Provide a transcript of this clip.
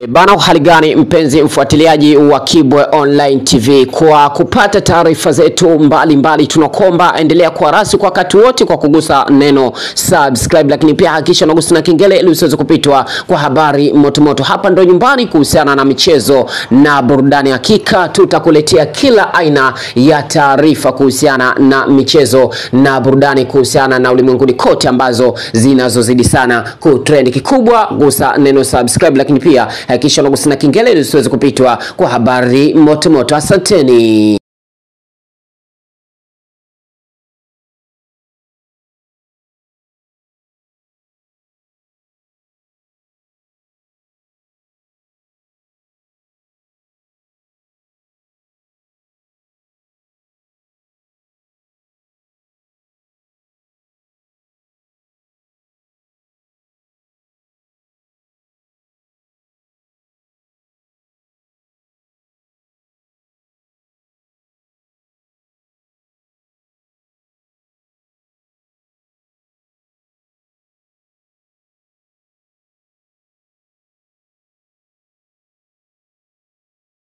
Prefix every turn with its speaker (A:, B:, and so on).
A: Bana, hali gani mpenzi mfuatiliaji wa Kibwe Online TV, kwa kupata taarifa zetu mbalimbali tunakomba endelea kuwa rasi kwa wakati wote kwa kugusa neno subscribe, lakini pia hakikisha unagusa na kengele ili usiweze kupitwa kwa habari motomoto. Hapa ndo nyumbani kuhusiana na michezo na burudani. Hakika tutakuletea kila aina ya taarifa kuhusiana na michezo na burudani, kuhusiana na ulimwenguni kote ambazo zinazozidi sana kutrend. Kikubwa gusa neno subscribe, lakini pia hakikisha unagusa na kengele ili usiweze kupitwa kwa habari motomoto. Asanteni.